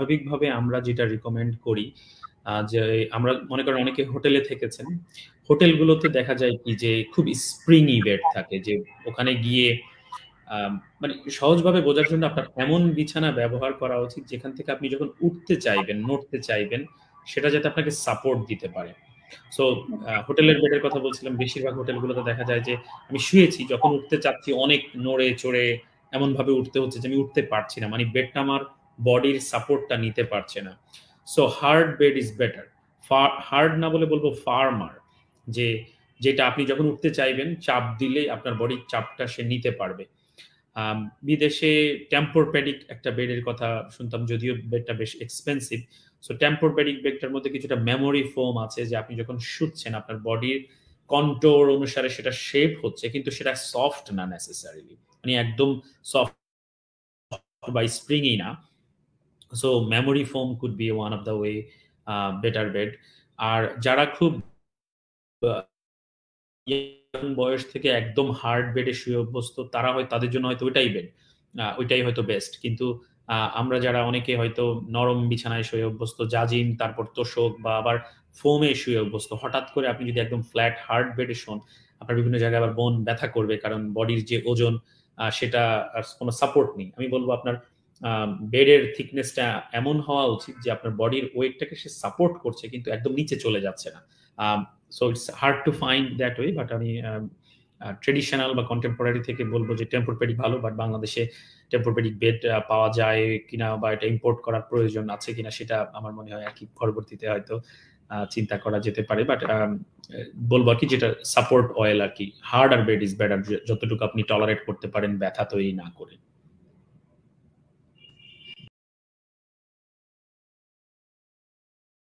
স্বাভাবিকভাবে আমরা যেটা রিকমেন্ড করি যে আমরা মনে করেন অনেকে হোটেলে থেকেছেন, হোটেলগুলোতে দেখা যায় কি যে খুব স্প্রিংই বেড থাকে, যে ওখানে গিয়ে মানে সহজভাবে বোঝার জন্য আপনার এমন বিছানা ব্যবহার করা উচিত যেখান থেকে আপনি যখন উঠতে চাইবেন, নড়তে চাইবেন, সেটা যাতে আপনাকে সাপোর্ট দিতে পারে। সো হোটেলের বেডের কথা বলছিলাম, বেশিরভাগ হোটেলগুলোতে দেখা যায় যে আমি শুয়েছি, যখন উঠতে চাচ্ছি অনেক নড়ে চড়ে এমন ভাবে উঠতে হচ্ছে যে আমি উঠতে পারছি না, মানে বেডটা আমার বডির সাপোর্টটা নিতে পারছে না। So hard bed is better. Hard না বলে বলবো ফার্মার, যে যেটা আপনি যখন উঠতে চাইবেন চাপ দিলে আপনার বডির চাপটা সে নিতে পারবে। বিদেশে টেম্পোরপ্যাডিক একটা বেডের কথা শুনতাম, যদিও বেডটা বেশ এক্সপেন্সিভ। সো টেম্পোরপ্যাডিক বেডটার মধ্যে কিছুটা মেমোরি ফোম আছে, যে আপনি যখন শুচ্ছেন আপনার বডির কন্ট্রোল অনুসারে সেটা শেপ হচ্ছে, কিন্তু সেটা সফট না নেসেসারিলি, মানে একদম সফট বা স্প্রিংই না। So memory foam could be one of the way better bed. আর যারা খুব ইয়াং বয়স থেকে একদম হার্ড বেডে শুয়ে অভ্যস্ত, তারা হয় তাদের জন্য হয়তো ওইটাই বেড, ওইটাই হয়তো বেস্ট। কিন্তু আমরা যারা অনেকে হয়তো নরম বিছানায় শুয়ে অভ্যস্ত, জাজিম, তারপর তোষক বা আবার ফোমে শুয়ে অভ্যস্ত, হঠাৎ করে আপনি যদি একদম ফ্ল্যাট হার্ড বেডে শোন, আপনার বিভিন্ন জায়গায় আবার বোন ব্যথা করবে, কারণ বডির যে ওজন সেটা আর কোনো সাপোর্ট নেই। আমি বলবো আপনার বেডের থিকনেসটা এমন হওয়া উচিত যে আপনার বডির ওয়েটটাকে সে সাপোর্ট করছে, কিন্তু একদম নিচে চলে যাচ্ছে না। So it's hard to find that way, but আমি ট্রেডিশনাল বা কন্টেম্পোরারি থেকে বলবো যে টেম্পোরপ্যাডিক ভালো, বাট বাংলাদেশে টেম্পোরপ্যাডিক বেড পাওয়া যায় কিনা বা এটা ইম্পোর্ট করার প্রয়োজন আছে কিনা সেটা আমার মনে হয় আর কি পরবর্তীতে হয়তো চিন্তা করা যেতে পারে। বাট বলবো আর কি, যেটা সাপোর্ট অয়েল আর কি, হার্ড আর বেড ইজ বেটার, যতটুকু আপনি টলারেট করতে পারেন ব্যথা তৈরি না করে।